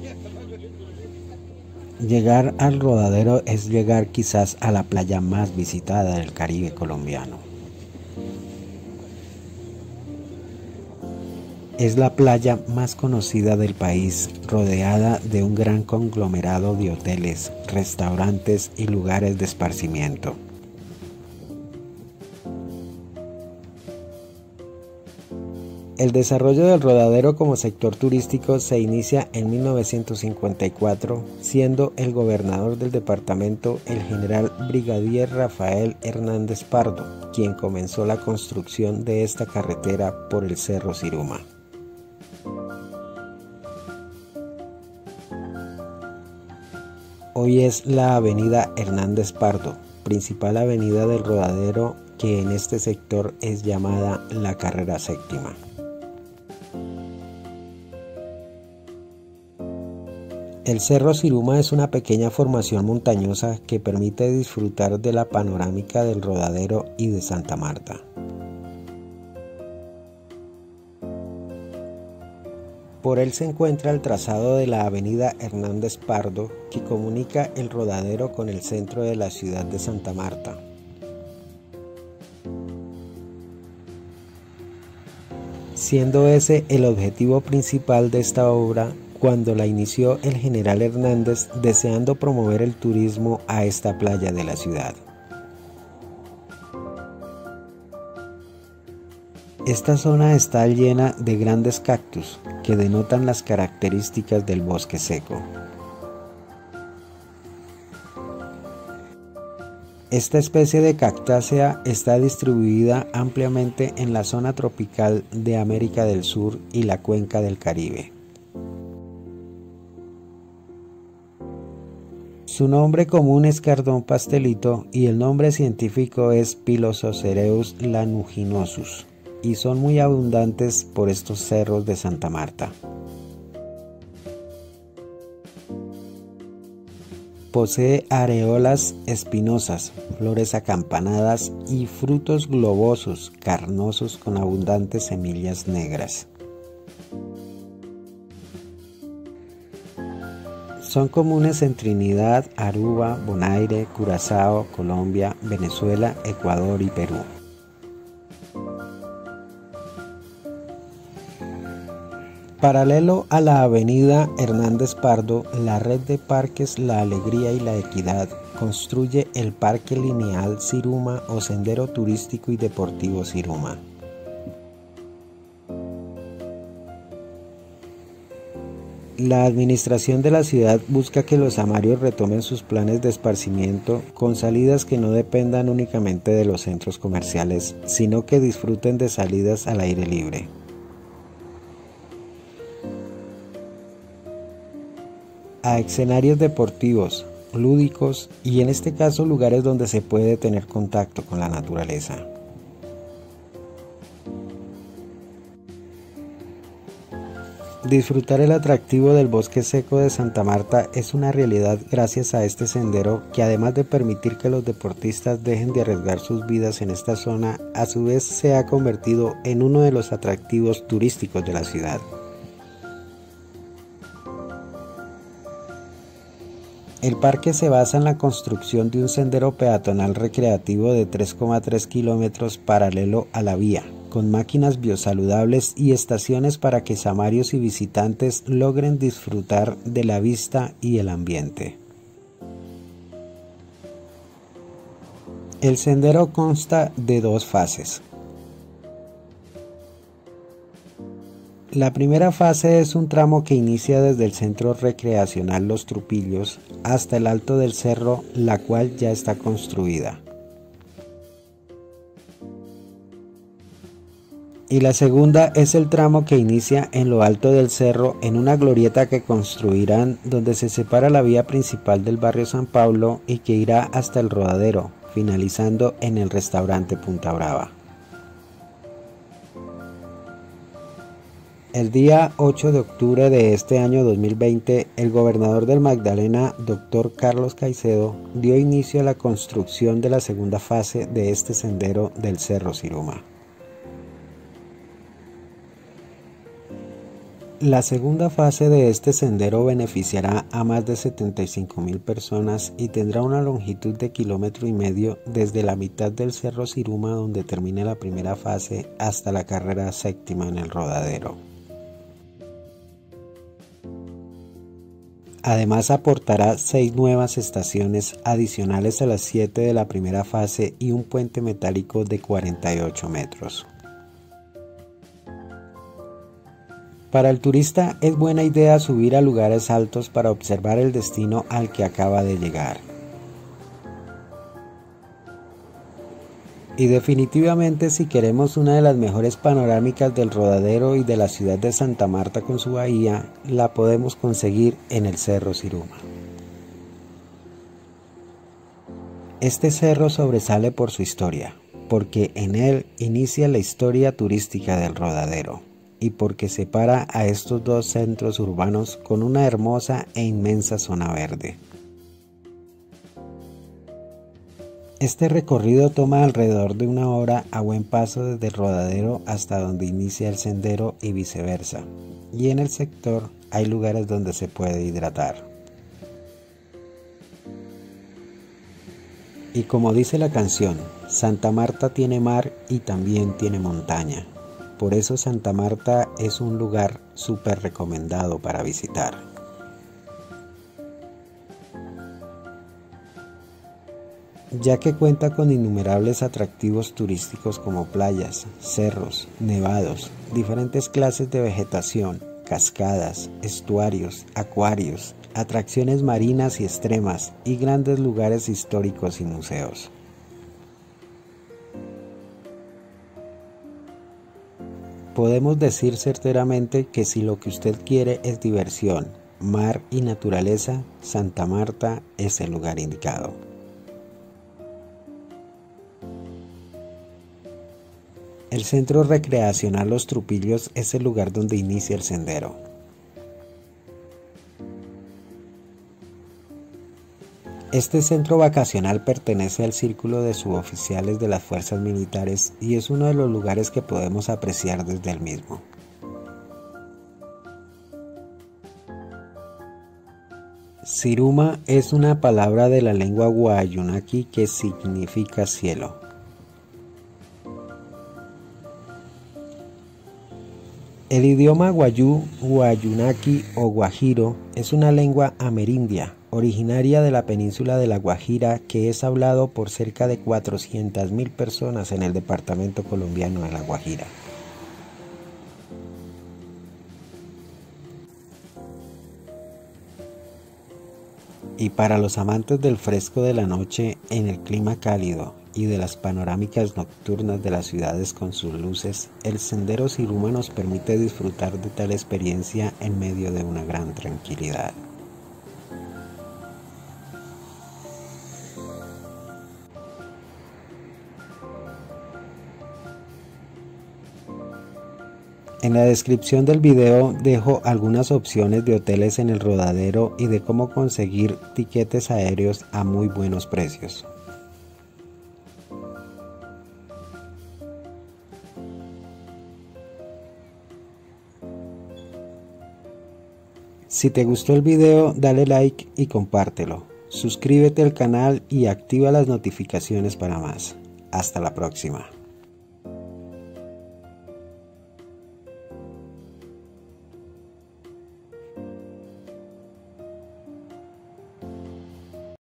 Llegar al Rodadero es llegar quizás a la playa más visitada del Caribe colombiano. Es la playa más conocida del país, rodeada de un gran conglomerado de hoteles, restaurantes y lugares de esparcimiento. El desarrollo del Rodadero como sector turístico se inicia en 1954, siendo el gobernador del departamento el general brigadier Rafael Hernández Pardo, quien comenzó la construcción de esta carretera por el Cerro Siruma. Hoy es la avenida Hernández Pardo, principal avenida del Rodadero, que en este sector es llamada la Carrera Séptima. El Cerro Siruma es una pequeña formación montañosa que permite disfrutar de la panorámica del Rodadero y de Santa Marta. Por él se encuentra el trazado de la avenida Hernández Pardo, que comunica el Rodadero con el centro de la ciudad de Santa Marta. Siendo ese el objetivo principal de esta obra cuando la inició el general Hernández, deseando promover el turismo a esta playa de la ciudad. Esta zona está llena de grandes cactus que denotan las características del bosque seco. Esta especie de cactácea está distribuida ampliamente en la zona tropical de América del Sur y la cuenca del Caribe. Su nombre común es cardón pastelito y el nombre científico es Pilosocereus lanuginosus, y son muy abundantes por estos cerros de Santa Marta. Posee areolas espinosas, flores acampanadas y frutos globosos, carnosos con abundantes semillas negras. Son comunes en Trinidad, Aruba, Bonaire, Curazao, Colombia, Venezuela, Ecuador y Perú. Paralelo a la avenida Hernández Pardo, la red de parques La Alegría y La Equidad construye el Parque Lineal Siruma o Sendero Turístico y Deportivo Siruma. La administración de la ciudad busca que los amarios retomen sus planes de esparcimiento con salidas que no dependan únicamente de los centros comerciales, sino que disfruten de salidas al aire libre. A escenarios deportivos, lúdicos y en este caso lugares donde se puede tener contacto con la naturaleza. Disfrutar el atractivo del bosque seco de Santa Marta es una realidad gracias a este sendero que, además de permitir que los deportistas dejen de arriesgar sus vidas en esta zona, a su vez se ha convertido en uno de los atractivos turísticos de la ciudad. El parque se basa en la construcción de un sendero peatonal recreativo de 3,3 kilómetros paralelo a la vía, con máquinas biosaludables y estaciones para que samarios y visitantes logren disfrutar de la vista y el ambiente. El sendero consta de dos fases. La primera fase es un tramo que inicia desde el centro recreacional Los Trupillos hasta el alto del cerro, la cual ya está construida. Y la segunda es el tramo que inicia en lo alto del cerro en una glorieta que construirán donde se separa la vía principal del barrio San Pablo y que irá hasta el Rodadero, finalizando en el restaurante Punta Brava. El día 8 de octubre de este año 2020, el gobernador del Magdalena, Dr. Carlos Caicedo, dio inicio a la construcción de la segunda fase de este sendero del Cerro Siruma. La segunda fase de este sendero beneficiará a más de 75.000 personas y tendrá una longitud de 1,5 kilómetros desde la mitad del Cerro Siruma, donde termine la primera fase, hasta la carrera séptima en el Rodadero. Además aportará 6 nuevas estaciones adicionales a las 7 de la primera fase y un puente metálico de 48 metros. Para el turista es buena idea subir a lugares altos para observar el destino al que acaba de llegar. Y definitivamente, si queremos una de las mejores panorámicas del Rodadero y de la ciudad de Santa Marta con su bahía, la podemos conseguir en el Cerro Siruma. Este cerro sobresale por su historia, porque en él inicia la historia turística del Rodadero, y porque separa a estos dos centros urbanos con una hermosa e inmensa zona verde. Este recorrido toma alrededor de 1 hora a buen paso desde el Rodadero hasta donde inicia el sendero y viceversa, y en el sector hay lugares donde se puede hidratar. Y como dice la canción, Santa Marta tiene mar y también tiene montaña. Por eso Santa Marta es un lugar súper recomendado para visitar. Ya que cuenta con innumerables atractivos turísticos como playas, cerros, nevados, diferentes clases de vegetación, cascadas, estuarios, acuarios, atracciones marinas y extremas y grandes lugares históricos y museos. Podemos decir certeramente que si lo que usted quiere es diversión, mar y naturaleza, Santa Marta es el lugar indicado. El centro recreacional Los Trupillos es el lugar donde inicia el sendero. Este centro vacacional pertenece al círculo de suboficiales de las fuerzas militares y es uno de los lugares que podemos apreciar desde el mismo. Siruma es una palabra de la lengua guayunaqui que significa cielo. El idioma guayú, guayunaqui o guajiro es una lengua amerindia, originaria de la península de La Guajira, que es hablado por cerca de 400.000 personas en el departamento colombiano de La Guajira. Y para los amantes del fresco de la noche en el clima cálido y de las panorámicas nocturnas de las ciudades con sus luces, el Sendero Siruma nos permite disfrutar de tal experiencia en medio de una gran tranquilidad. En la descripción del video dejo algunas opciones de hoteles en el Rodadero y de cómo conseguir tiquetes aéreos a muy buenos precios. Si te gustó el video, dale like y compártelo. Suscríbete al canal y activa las notificaciones para más. Hasta la próxima.